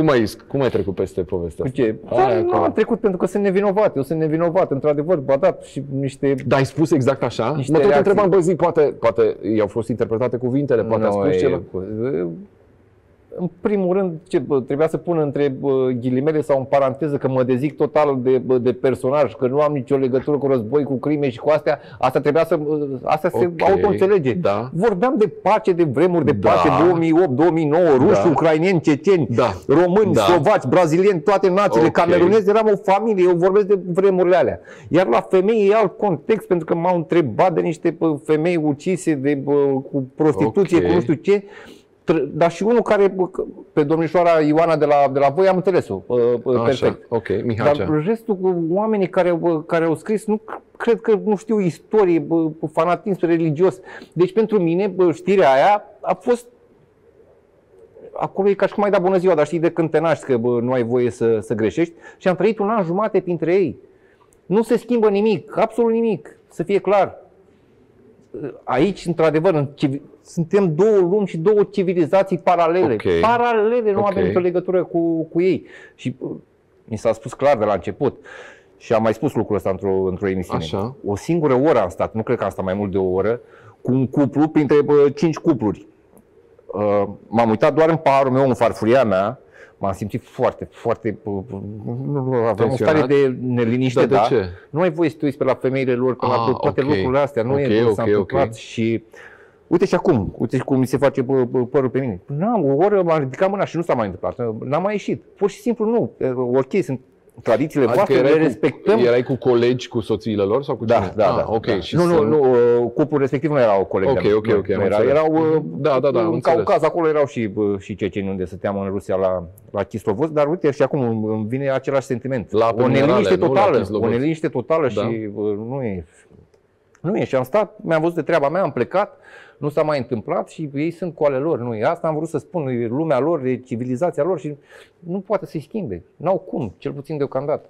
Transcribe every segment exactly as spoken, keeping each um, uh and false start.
Cum ai, cum ai trecut peste povestea asta? Ce? Da, nu am trecut pentru că sunt nevinovat. Eu sunt nevinovat, într-adevăr, ba da, și niște... Dar ai spus exact așa? Niște mă tot reacții. întrebam, bă, zi, poate, poate i-au fost interpretate cuvintele, poate Nu, a spus e, ceva? În primul rând, ce, bă, trebuia să pun între bă, ghilimele sau în paranteză că mă dezic total de, bă, de personaj, că nu am nicio legătură cu război, cu crime și cu astea. Asta trebuia să, asta se Ok, auto-înțelege. da. Vorbeam de pace, de vremuri de Da. pace, două mii opt două mii nouă, ruși, Da. ucraineni, ceceni, Da. români, Da. slovaci, brazilieni, toate națiile, Ok. camerunezi, eram o familie, eu vorbesc de vremurile alea. Iar la femei e alt context, pentru că m-au întrebat de niște bă, femei ucise de, bă, cu prostituție, Ok. cu nu știu ce. Dar și unul care, pe domnișoara Ioana de la, de la voi, am înțeles-o perfect. Ok, Mihacea. Dar restul, oamenii care, care au scris, nu cred că nu știu istorie, fanatism religios. Deci pentru mine, știrea aia a fost... Acolo e ca și cum ai dat bună ziua, dar știi de când te naști că bă, nu ai voie să, să greșești. Și am trăit un an jumate printre ei. Nu se schimbă nimic, absolut nimic, să fie clar. Aici, într-adevăr, în civi... suntem două lumi și două civilizații paralele. Okay. Paralele, nu Okay. avem nicio legătură cu, cu ei. Și uh, mi s-a spus clar de la început. Și am mai spus lucrul ăsta într-o, într-o emisiune. Așa. O singură oră am stat, nu cred că am stat mai mult de o oră, cu un cuplu printre uh, cinci cupluri. Uh, m-am uitat doar în paharul meu, în farfuria mea. M-am simțit foarte, foarte... Aveam o stare de neliniște, da. De da? ce? Nu ai voie să te uiți pe la femeile lor, pe la Ah, toate okay. lucrurile astea. Nu Okay, e ce okay, s-a întâmplat okay. și... Uite și acum, uite cum mi se face părul pe mine. N-am, o oră m-am ridicat mâna și nu s-a mai întâmplat. N-am mai ieșit. Pur și simplu nu. Ok, sunt tradițiile Adică voastre, le cu, respectăm. Erai cu colegi, cu soțiile lor sau cu Da, cine? da, ah, da. ok. Da. Și nu, nu, sunt... nu, cuplul respectiv nu erau colegi. Ok, ok, ok. Nu era, înțeles. erau, Da, da, da, am în înțeles. Caucaz, acolo erau și, și ceceni unde stăteam în Rusia la, la Kislovodsk, dar uite și acum îmi vine același sentiment. La o neliniște nu? totală, La o neliniște totală Da. și bă, nu e... Nu e, și am stat, mi-am văzut de treaba mea, am plecat, nu s-a mai întâmplat și ei sunt cu ale lor. Nu e asta, am vrut să spun, e lumea lor, e civilizația lor și nu poate să-i schimbe. N-au cum, cel puțin deocamdată.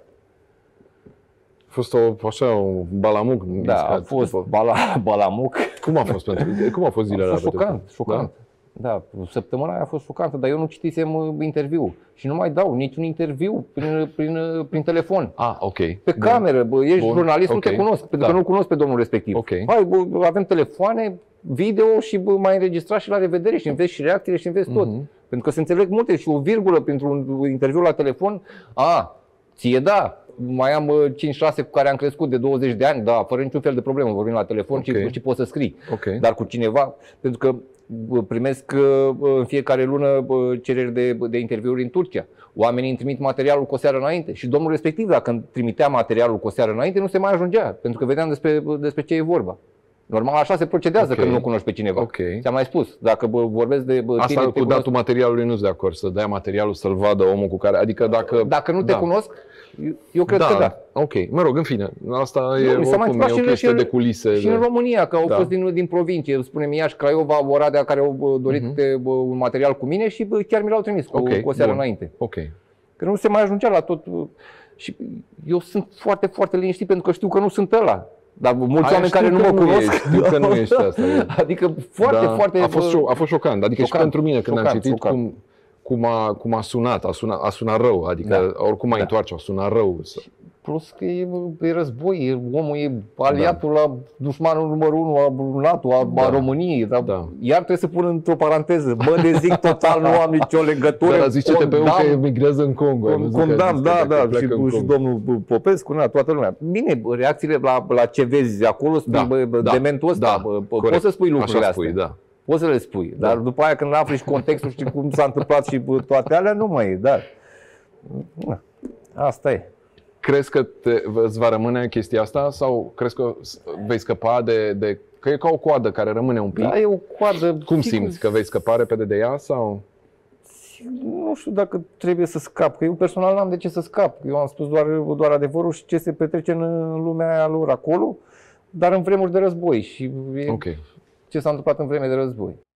A fost o, așa, un balamuc. Da, a fost bala, balamuc. Cum a fost pentru Cum a fost zilele A fost alea? șocant, șocant. Da? Da, săptămâna aia a fost șocantă, dar eu nu citisem interviu și nu mai dau niciun interviu prin, prin, prin telefon. Ah, ok. Pe cameră, bă, ești Bun. jurnalist, Ok. nu te cunosc, pentru Da. că nu cunosc pe domnul respectiv. Ok. Hai, bă, avem telefoane, video și bă, mai înregistrat și la revedere și înveți și reacțiile și înveți tot. Mhm. Pentru că se înțeleg multe și o virgulă printr-un interviu la telefon, a, ție da, mai am cinci șase cu care am crescut de douăzeci de ani, da, fără niciun fel de problemă, vorbim la telefon Ok. și, și poți să scrii. Ok. Dar cu cineva, pentru că bă, primesc bă, în fiecare lună bă, cereri de, de interviuri în Turcia. Oamenii îmi trimit materialul cu o seară înainte și domnul respectiv, dacă îmi trimitea materialul cu o seară înainte, nu se mai ajungea, pentru că vedeam despre, despre ce e vorba. Normal așa se procedează, Ok. când nu cunoști pe cineva. Ok. Ți-am mai spus, dacă bă, vorbesc de bă, Asta tine, cu te cunosc, datul materialului nu-s de acord, să dai materialul să-l vadă omul cu care, adică dacă... dacă nu te da. cunosc, eu, eu cred că da. Ok, mă rog, în fine, asta e, mi s-a mai oricum, întâmplat e o și- chestie și- de culise. Și de... în România, că au Da. fost din, din provincie, spune-mi Iași, Craiova, Oradea, care au bă, dorit Mhm. de, bă, un material cu mine și bă, chiar mi l-au trimis cu, Ok, cu o seară bun. înainte. Ok. Că nu se mai ajungea la tot. Și eu sunt foarte, foarte liniștit pentru că știu că nu sunt ăla. Dar mulți Aia oameni știu care nu că mă nu cunosc. ești, știu că nu ești asta, e. Adică foarte, Da, foarte... a fost, șo- a fost șocant, adică șocant, și pentru mine când am șocant, citit șocant. cum, cum, a, cum a sunat, a sunat, a sunat rău, adică Da. oricum a Da. întoarce, a sunat rău. Plus că e, e război, e, omul e aliatul da. la dușmanul numărul unu a NATO, a, Da. a României. Dar Da. iar trebuie să pun într-o paranteză. Mă dezic total, nu am nicio legătură. Dar zice T P U că emigrează în Congo. ai văzut că a Condamn, zis da, că da, pleacă și, în și Congo. domnul Popescu, na, toată lumea. Bine, reacțiile la, la ce vezi acolo, spui, Da, bă, bă, da, dementul ăsta, da, bă, bă, corect. poți să spui lucrurile Așa spui, astea. da. Poți să le spui, dar după aia când afli și contextul și cum s-a întâmplat și bă, toate alea, nu mai e, da. Na, asta e. Crezi că te, îți va rămâne chestia asta sau crezi că vei scăpa de, de... Că e ca o coadă care rămâne un pic? Da, e o coadă. Cum sigur, simți? Că vei scăpa repede de ea sau... Nu știu dacă trebuie să scap, că eu personal n-am de ce să scap. Eu am spus doar, doar adevărul și ce se petrece în lumea aia lor acolo, dar în vremuri de război și e Ok. ce s-a întâmplat în vreme de război.